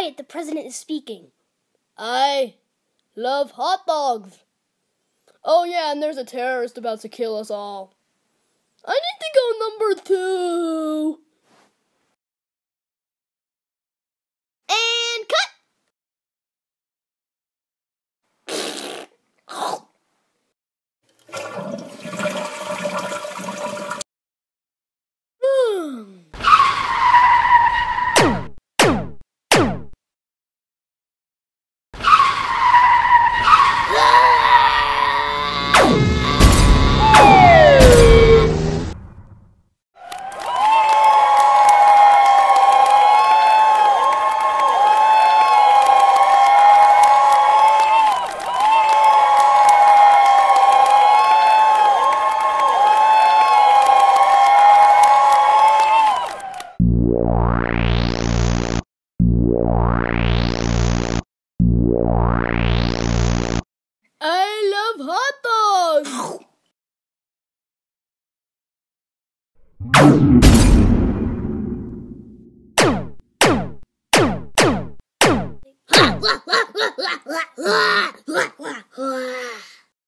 quiet, the president is speaking. I love hot dogs. Oh yeah, and there's a terrorist about to kill us all. I need to go number 2. And cut! I love hot dogs!